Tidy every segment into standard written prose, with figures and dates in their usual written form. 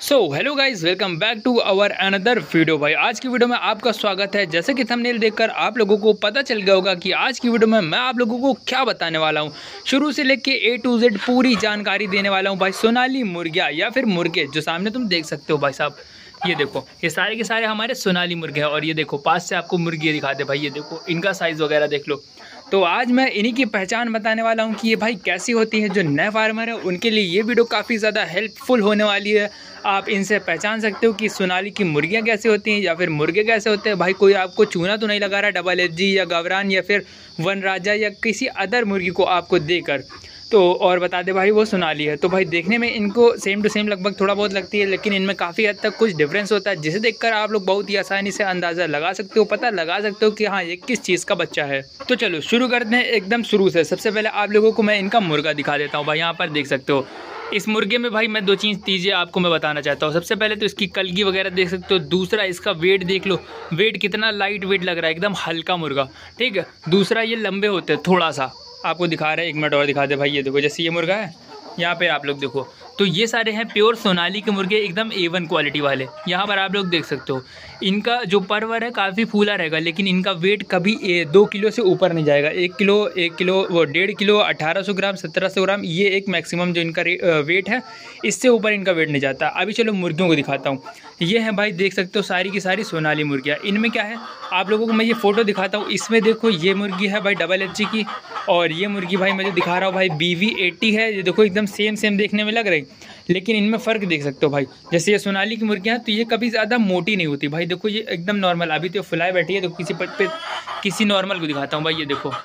So hello guys, welcome back to our another video. भाई आज की वीडियो में आपका स्वागत है। जैसे कि थंबनेल देखकर आप लोगों को पता चल गया होगा कि आज की वीडियो में मैं आप लोगों को क्या बताने वाला हूं। शुरू से लेके A to Z पूरी जानकारी देने वाला हूं भाई। सोनाली मुर्गिया या फिर मुर्गे जो सामने तुम देख सकते हो भाई साहब, ये देखो, ये सारे के सारे हमारे सोनाली मुर्गे हैं। और ये देखो पास से आपको मुर्गी दिखाते भाई, ये देखो इनका साइज़ वगैरह देख लो। तो आज मैं इन्हीं की पहचान बताने वाला हूं कि ये भाई कैसी होती है। जो नए फार्मर है उनके लिए ये वीडियो काफ़ी ज़्यादा हेल्पफुल होने वाली है। आप इनसे पहचान सकते हो कि सोनाली की मुर्गियां कैसे होती हैं या फिर मुर्गे कैसे होते हैं। भाई कोई आपको चूना तो नहीं लगा रहा डबल एजी या गवरान या फिर वनराजा या किसी अदर मुर्गी को आपको देकर तो और बता दे भाई वो सोनाली है। तो भाई देखने में इनको सेम टू सेम लगभग थोड़ा बहुत लगती है, लेकिन इनमें काफ़ी हद तक कुछ डिफरेंस होता है, जिसे देखकर आप लोग बहुत ही आसानी से अंदाज़ा लगा सकते हो, पता लगा सकते हो कि हाँ ये किस चीज़ का बच्चा है। तो चलो शुरू करते हैं एकदम शुरू से। सबसे पहले आप लोगों को मैं इनका मुर्गा दिखा देता हूँ। भाई यहाँ पर देख सकते हो इस मुर्गे में भाई मैं दो चीज़ें आपको मैं बताना चाहता हूँ। सबसे पहले तो इसकी कलगी वगैरह देख सकते हो। दूसरा इसका वेट देख लो, वेट कितना लाइट वेट लग रहा है, एकदम हल्का मुर्गा, ठीक है। दूसरा ये लंबे होते हैं थोड़ा सा, आपको दिखा रहे हैं, एक मिनट और दिखा दे भाई। ये देखो जैसे ये मुर्गा है, यहाँ पे आप लोग देखो, तो ये सारे हैं प्योर सोनाली के मुर्गे, एकदम A1 क्वालिटी वाले। यहाँ पर आप लोग देख सकते हो इनका जो परवर है काफ़ी फूला रहेगा, लेकिन इनका वेट कभी 2 किलो से ऊपर नहीं जाएगा। 1 किलो वो 1.5 किलो 1800 ग्राम 1700 ग्राम, ये एक मैक्सिमम जो इनका वेट है, इससे ऊपर इनका वेट नहीं जाता। अभी चलो मुर्गियों को दिखाता हूँ। ये है भाई देख सकते हो सारी की सारी सोनाली मुर्गियाँ। इनमें क्या है आप लोगों को मैं ये फ़ोटो दिखाता हूँ। इसमें देखो ये मुर्गी है भाई डबल एच की, और ये मुर्गी भाई मैं जो दिखा रहा हूँ भाई BV80 है। ये देखो एकदम सेम देखने में लग रही, लेकिन इनमें फ़र्क देख सकते हो भाई। जैसे ये सोनाली की मुर्गियाँ तो ये कभी ज़्यादा मोटी नहीं होती भाई। देखो ये एकदम नॉर्मल, अभी तो फुलाए बैठी है। तो किसी नॉर्मल को दिखाता हूँ भाई। ये देखो,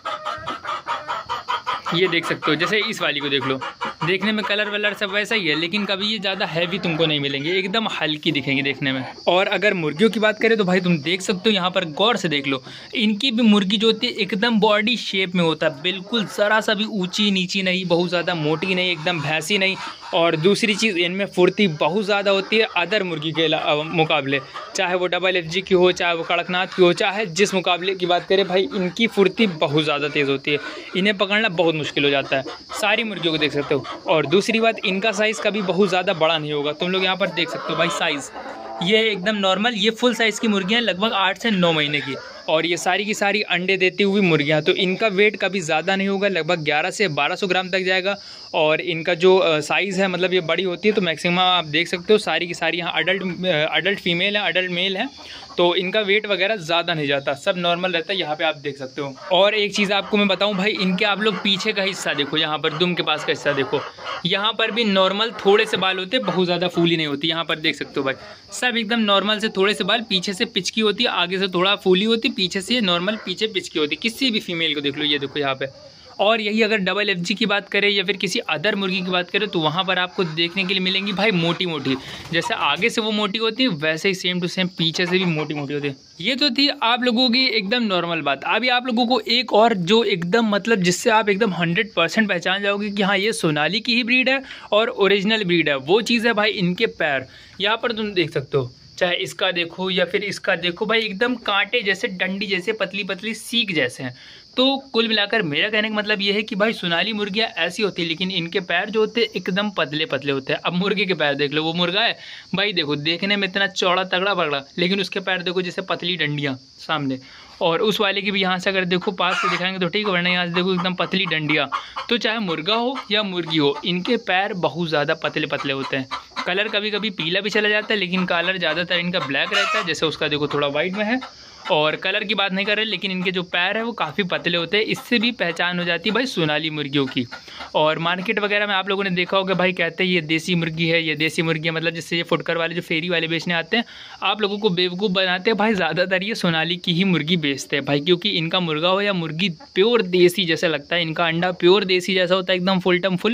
ये देख सकते हो, जैसे इस वाली को देख लो, देखने में कलर वलर सब वैसा ही है, लेकिन कभी ये ज़्यादा हैवी तुमको नहीं मिलेंगे, एकदम हल्की दिखेंगी देखने में। और अगर मुर्गियों की बात करें तो भाई तुम देख सकते हो यहाँ पर गौर से देख लो, इनकी भी मुर्गी जो होती है एकदम बॉडी शेप में होता है, बिल्कुल ज़रा सा भी ऊंची नीची नहीं, बहुत ज़्यादा मोटी नहीं, एकदम भैंसी नहीं। और दूसरी चीज़ इनमें फुर्ती बहुत ज़्यादा होती है अदर मुर्गी के मुकाबले, चाहे वो डबल FG की हो, चाहे वो कड़कनाथ की हो, चाहे जिस मुकाबले की बात करें भाई, इनकी फुर्ती बहुत ज़्यादा तेज़ होती है। इन्हें पकड़ना बहुत मुश्किल हो जाता है, सारी मुर्गियों को देख सकते हो। और दूसरी बात, इनका साइज़ कभी बहुत ज़्यादा बड़ा नहीं होगा। तुम लोग यहाँ पर देख सकते हो भाई साइज़, ये एकदम नॉर्मल, ये फुल साइज़ की मुर्गियाँ लगभग 8 से 9 महीने की, और ये सारी की सारी अंडे देती हुई मुर्गियाँ। तो इनका वेट कभी ज़्यादा नहीं होगा, लगभग 11 से 1200 ग्राम तक जाएगा। और इनका जो साइज़ है, मतलब ये बड़ी होती है तो मैक्सिमम आप देख सकते हो सारी की सारी यहाँ अडल्ट फीमेल है, अडल्ट मेल है, तो इनका वेट वगैरह ज़्यादा नहीं जाता, सब नॉर्मल रहता है। यहाँ पे आप देख सकते हो। और एक चीज़ आपको मैं बताऊँ भाई, इनके आप लोग पीछे का हिस्सा देखो, यहाँ पर दुम के पास का हिस्सा देखो, यहाँ पर भी नॉर्मल थोड़े से बाल होते हैं, बहुत ज़्यादा फूली नहीं होती। यहाँ पर देख सकते हो भाई सब एकदम नॉर्मल से थोड़े से बाल, पीछे से पिचकी होती है, आगे से थोड़ा फूली होती है, पीछे से नॉर्मल पीछे पिचकी होती है। किसी भी फीमेल को देख लो, ये देखो यहाँ पे। और यही अगर डबल FG की बात करें या फिर किसी अदर मुर्गी की बात करें तो वहाँ पर आपको देखने के लिए मिलेंगी भाई मोटी मोटी, जैसे आगे से वो मोटी होती है वैसे ही सेम टू सेम पीछे से भी मोटी मोटी होती है। ये तो थी आप लोगों की एकदम नॉर्मल बात। अभी आप लोगों को एक और जो एकदम मतलब जिससे आप एकदम 100% पहचान जाओगे कि हाँ ये सोनाली की ही ब्रीड है और ओरिजिनल ब्रीड है, वो चीज़ है भाई इनके पैर। यहाँ पर तुम देख सकते हो, चाहे इसका देखो या फिर इसका देखो भाई, एकदम कांटे जैसे, डंडी जैसे, पतली पतली सीख जैसे हैं। तो कुल मिलाकर मेरा कहने का मतलब ये है कि भाई सोनाली मुर्गियाँ ऐसी होती है, लेकिन इनके पैर जो होते हैं एकदम पतले पतले होते हैं। अब मुर्गे के पैर देख लो, वो मुर्गा है भाई देखो देखने में इतना चौड़ा तगड़ा पगड़ा, लेकिन उसके पैर देखो जैसे पतली डंडियाँ सामने। और उस वाले की भी यहाँ से अगर देखो पास से दिखाएंगे तो ठीक है, वरना यहाँ से देखो एकदम पतली डंडियाँ। तो चाहे मुर्गा हो या मुर्गी हो, इनके पैर बहुत ज़्यादा पतले पतले होते हैं। कलर कभी कभी पीला भी चला जाता है, लेकिन कलर ज़्यादातर इनका ब्लैक रहता है, जैसे उसका देखो थोड़ा वाइट में है। और कलर की बात नहीं कर रहे, लेकिन इनके जो पैर है वो काफ़ी पतले होते हैं, इससे भी पहचान हो जाती है भाई सोनाली मुर्गियों की। और मार्केट वगैरह में आप लोगों ने देखा होगा भाई, कहते हैं ये देसी मुर्गी है, ये देसी मुर्गी है, मतलब जिससे ये फुटकर वाले जो फेरी वाले बेचने आते हैं, आप लोगों को बेवकूफ़ बनाते हैं भाई। ज़्यादातर ये सोनाली की ही मुर्गी बेचते हैं भाई, क्योंकि इनका मुर्गा हो या मुर्गी प्योर देसी जैसा लगता है, इनका अंडा प्योर देसी जैसा होता है, एकदम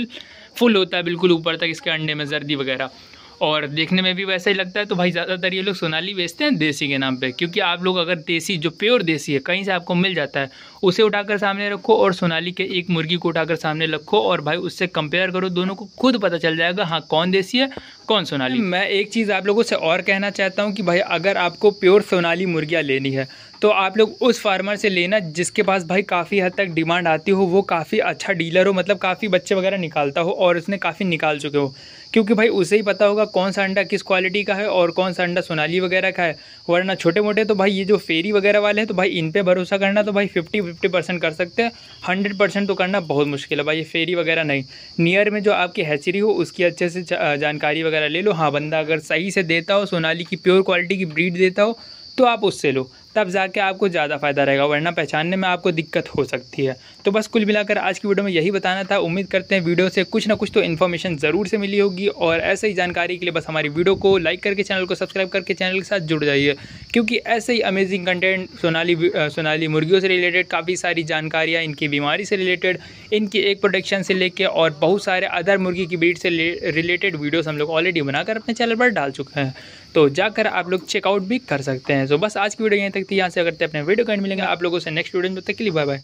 फुल होता है बिल्कुल ऊपर तक इसके अंडे में जर्दी वगैरह, और देखने में भी वैसा ही लगता है। तो भाई ज़्यादातर ये लोग सोनाली बेचते हैं देसी के नाम पे, क्योंकि आप लोग अगर देसी जो प्योर देसी है कहीं से आपको मिल जाता है, उसे उठाकर सामने रखो और सोनाली के एक मुर्गी को उठाकर सामने रखो, और भाई उससे कंपेयर करो, दोनों को खुद पता चल जाएगा हाँ कौन देसी है कौन सोनाली। मैं एक चीज़ आप लोगों से और कहना चाहता हूँ कि भाई अगर आपको प्योर सोनाली मुर्गियाँ लेनी है तो आप लोग उस फार्मर से लेना जिसके पास भाई काफ़ी हद तक डिमांड आती हो, वो काफ़ी अच्छा डीलर हो, मतलब काफ़ी बच्चे वगैरह निकालता हो और उसने काफ़ी निकाल चुके हो, क्योंकि भाई उसे ही पता होगा कौन सा अंडा किस क्वालिटी का है और कौन सा अंडा सोनाली वगैरह का है। वरना छोटे मोटे तो भाई ये जो फेरी वगैरह वाले हैं तो भाई इन पे भरोसा करना तो भाई 50% कर सकते हैं, 100% तो करना बहुत मुश्किल है भाई। ये फेरी वगैरह नहीं, नियर में जो आपकी हैचरी हो उसकी अच्छे से जानकारी वगैरह ले लो। हाँ, बंदा अगर सही से देता हो, सोनाली की प्योर क्वालिटी की ब्रीड देता हो तो आप उससे लो, तब जाके आपको ज़्यादा फ़ायदा रहेगा, वरना पहचानने में आपको दिक्कत हो सकती है। तो बस कुल मिलाकर आज की वीडियो में यही बताना था। उम्मीद करते हैं वीडियो से कुछ ना कुछ तो इन्फॉर्मेशन ज़रूर से मिली होगी, और ऐसे ही जानकारी के लिए बस हमारी वीडियो को लाइक करके चैनल को सब्सक्राइब करके चैनल के साथ जुड़ जाइए, क्योंकि ऐसे ही अमेजिंग कंटेंट सोनाली मुर्गियों से रिलेटेड काफ़ी सारी जानकारियाँ, इनकी बीमारी से रिलेटेड, इनकी एक प्रोटेक्शन से लेके और बहुत सारे अदर मुर्गी की ब्रीड से रिलेटेड वीडियोज़ हम लोग ऑलरेडी बनाकर अपने चैनल पर डाल चुके हैं, तो जाकर आप लोग चेकआउट भी कर सकते हैं। तो बस आज की वीडियो यहीं तक थी। यहाँ से अगर अपने वीडियो का एंड मिलेंगे आप लोगों से नेक्स्ट वीडियो में, तब तक के लिए बाय बाय।